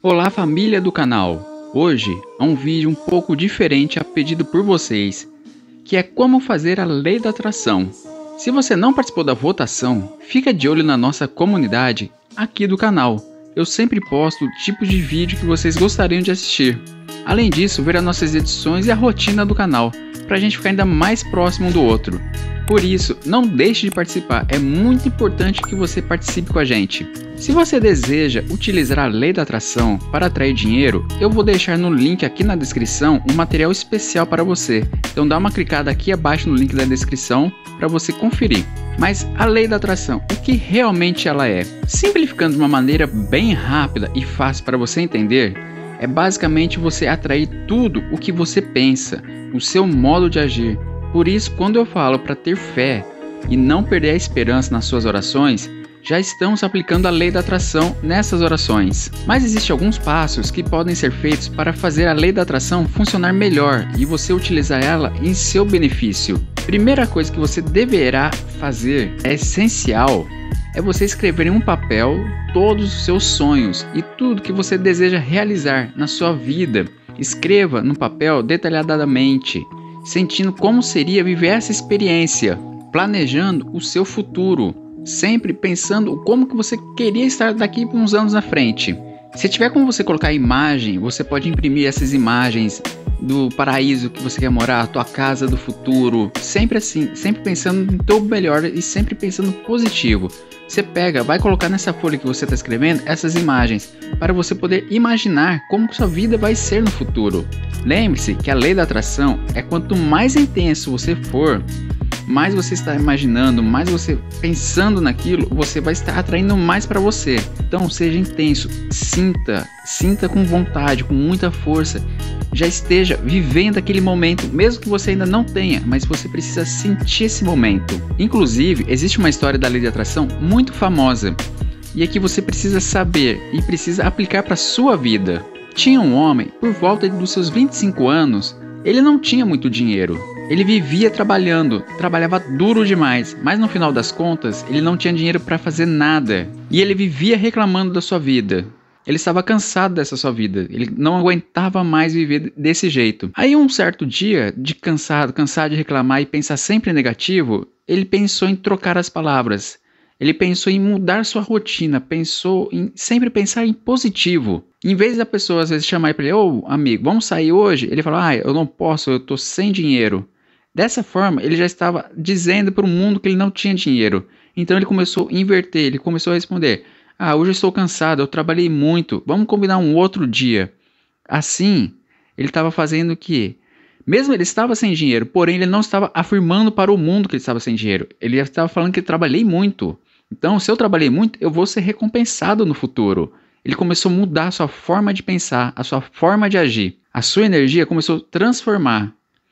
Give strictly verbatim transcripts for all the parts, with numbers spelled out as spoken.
Olá, família do canal! Hoje é um vídeo um pouco diferente a pedido por vocês, que é como fazer a lei da atração. Se você não participou da votação, fica de olho na nossa comunidade aqui do canal. Eu sempre posto o tipo de vídeo que vocês gostariam de assistir. Além disso, ver as nossas edições e a rotina do canal, para a gente ficar ainda mais próximo um do outro. Por isso, não deixe de participar, é muito importante que você participe com a gente. Se você deseja utilizar a lei da atração para atrair dinheiro, eu vou deixar no link aqui na descrição um material especial para você. Então dá uma clicada aqui abaixo no link da descrição para você conferir. Mas a lei da atração, o que realmente ela é? Simplificando de uma maneira bem rápida e fácil para você entender, é basicamente você atrair tudo o que você pensa, o seu modo de agir. Por isso, quando eu falo para ter fé e não perder a esperança nas suas orações, já estamos aplicando a lei da atração nessas orações. Mas existem alguns passos que podem ser feitos para fazer a lei da atração funcionar melhor e você utilizar ela em seu benefício. Primeira coisa que você deverá fazer, é essencial, é você escrever em um papel todos os seus sonhos e tudo que você deseja realizar na sua vida. Escreva no papel detalhadamente, sentindo como seria viver essa experiência, planejando o seu futuro, sempre pensando como que você queria estar daqui por uns anos na frente. Se tiver como você colocar imagem, você pode imprimir essas imagens do paraíso que você quer morar, a tua casa do futuro, sempre assim, sempre pensando no teu melhor e sempre pensando positivo. Você pega, vai colocar nessa folha que você está escrevendo essas imagens, para você poder imaginar como que sua vida vai ser no futuro. Lembre-se que a lei da atração é quanto mais intenso você for, mais você está imaginando, mais você pensando naquilo, você vai estar atraindo mais para você. Então seja intenso, sinta, sinta com vontade, com muita força. Já esteja vivendo aquele momento, mesmo que você ainda não tenha, mas você precisa sentir esse momento. Inclusive, existe uma história da lei de atração muito famosa, e é que você precisa saber e precisa aplicar para a sua vida. Tinha um homem, por volta dos seus vinte e cinco anos, ele não tinha muito dinheiro. Ele vivia trabalhando, trabalhava duro demais, mas no final das contas, ele não tinha dinheiro para fazer nada. E ele vivia reclamando da sua vida. Ele estava cansado dessa sua vida, ele não aguentava mais viver desse jeito. Aí um certo dia, de cansado, cansado de reclamar e pensar sempre negativo, ele pensou em trocar as palavras. Ele pensou em mudar sua rotina, pensou em sempre pensar em positivo. Em vez da pessoa às vezes chamar para ele, ô amigo, vamos sair hoje? Ele falou, ah, eu não posso, eu estou sem dinheiro. Dessa forma, ele já estava dizendo para o mundo que ele não tinha dinheiro. Então ele começou a inverter, ele começou a responder, ah, hoje eu estou cansado, eu trabalhei muito, vamos combinar um outro dia. Assim, ele estava fazendo o quê? Mesmo ele estava sem dinheiro, porém ele não estava afirmando para o mundo que ele estava sem dinheiro. Ele estava falando que eu trabalhei muito. Então, se eu trabalhei muito, eu vou ser recompensado no futuro. Ele começou a mudar a sua forma de pensar, a sua forma de agir. A sua energia começou a transformar.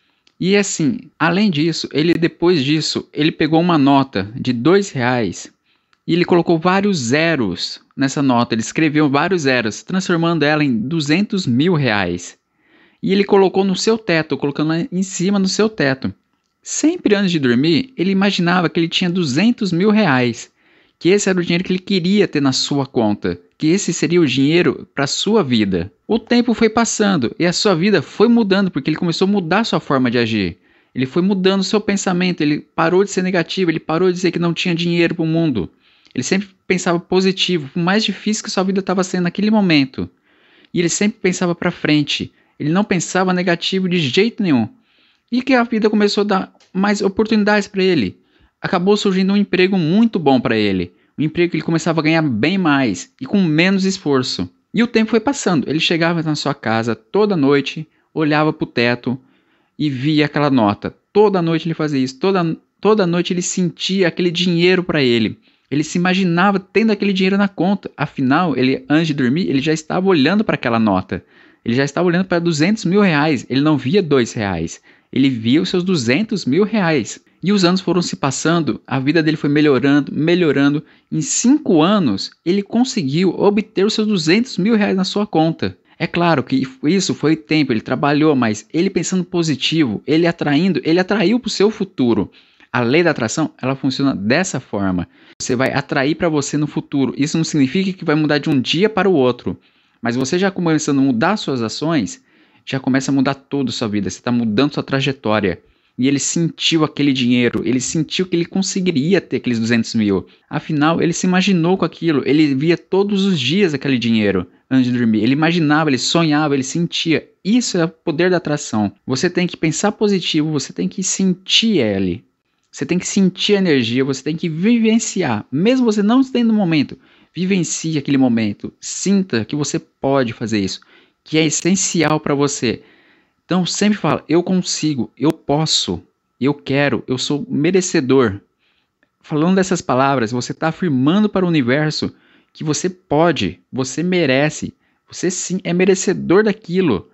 E assim, além disso, ele depois disso, ele pegou uma nota de dois reais e ele colocou vários zeros nessa nota. Ele escreveu vários zeros, transformando ela em duzentos mil reais. E ele colocou no seu teto, colocando lá em cima no seu teto. Sempre antes de dormir, ele imaginava que ele tinha duzentos mil reais. Que esse era o dinheiro que ele queria ter na sua conta. Que esse seria o dinheiro para a sua vida. O tempo foi passando e a sua vida foi mudando, porque ele começou a mudar a sua forma de agir. Ele foi mudando o seu pensamento, ele parou de ser negativo, ele parou de dizer que não tinha dinheiro para o mundo. Ele sempre pensava positivo, por mais difícil que sua vida estava sendo naquele momento. E ele sempre pensava para frente, ele não pensava negativo de jeito nenhum. E que a vida começou a dar mais oportunidades para ele. Acabou surgindo um emprego muito bom para ele. Um emprego que ele começava a ganhar bem mais e com menos esforço. E o tempo foi passando. Ele chegava na sua casa toda noite, olhava para o teto e via aquela nota. Toda noite ele fazia isso. Toda, toda noite ele sentia aquele dinheiro para ele. Ele se imaginava tendo aquele dinheiro na conta. Afinal, ele, antes de dormir, ele já estava olhando para aquela nota. Ele já estava olhando para duzentos mil reais. Ele não via dois reais. Ele via os seus duzentos mil reais. E os anos foram se passando, a vida dele foi melhorando, melhorando. Em cinco anos, ele conseguiu obter os seus duzentos mil reais na sua conta. É claro que isso foi tempo, ele trabalhou, mas ele pensando positivo, ele atraindo, ele atraiu para o seu futuro. A lei da atração, ela funciona dessa forma. Você vai atrair para você no futuro. Isso não significa que vai mudar de um dia para o outro. Mas você já começando a mudar suas ações, já começa a mudar toda a sua vida. Você está mudando sua trajetória. E ele sentiu aquele dinheiro, ele sentiu que ele conseguiria ter aqueles duzentos mil. Afinal, ele se imaginou com aquilo, ele via todos os dias aquele dinheiro antes de dormir. Ele imaginava, ele sonhava, ele sentia. Isso é o poder da atração. Você tem que pensar positivo, você tem que sentir ele. Você tem que sentir a energia, você tem que vivenciar. Mesmo você não estando no momento, vivencie aquele momento. Sinta que você pode fazer isso, que é essencial para você. Então sempre fala, eu consigo, eu posso, eu quero, eu sou merecedor. Falando dessas palavras, você está afirmando para o universo que você pode, você merece, você sim é merecedor daquilo.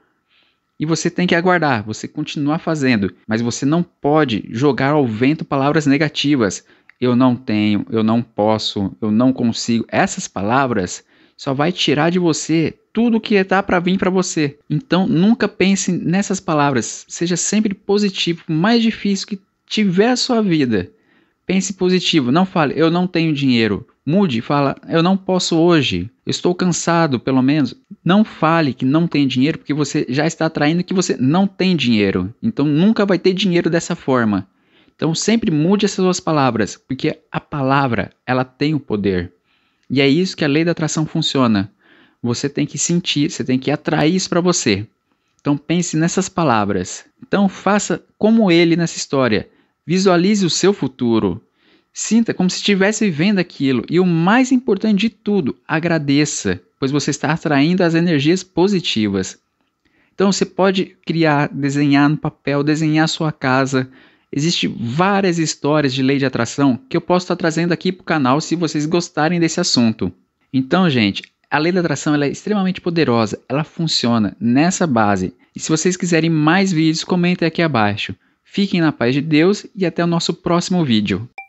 E você tem que aguardar, você continuar fazendo, mas você não pode jogar ao vento palavras negativas. Eu não tenho, eu não posso, eu não consigo. Essas palavras só vai tirar de você tudo que está para vir para você. Então nunca pense nessas palavras, seja sempre positivo, por mais difícil que tiver a sua vida. Pense positivo, não fale, eu não tenho dinheiro. Mude, fala, eu não posso hoje, eu estou cansado pelo menos. Não fale que não tem dinheiro, porque você já está atraindo que você não tem dinheiro. Então nunca vai ter dinheiro dessa forma. Então sempre mude essas suas palavras, porque a palavra, ela tem o poder. E é isso que a lei da atração funciona. Você tem que sentir, você tem que atrair isso para você. Então pense nessas palavras. Então faça como ele nessa história. Visualize o seu futuro. Sinta como se estivesse vivendo aquilo. E o mais importante de tudo, agradeça, pois você está atraindo as energias positivas. Então você pode criar, desenhar no papel, desenhar a sua casa. Existem várias histórias de lei de atração que eu posso estar trazendo aqui para o canal se vocês gostarem desse assunto. Então, gente, a lei da atração ela é extremamente poderosa, ela funciona nessa base. E se vocês quiserem mais vídeos, comentem aqui abaixo. Fiquem na paz de Deus e até o nosso próximo vídeo.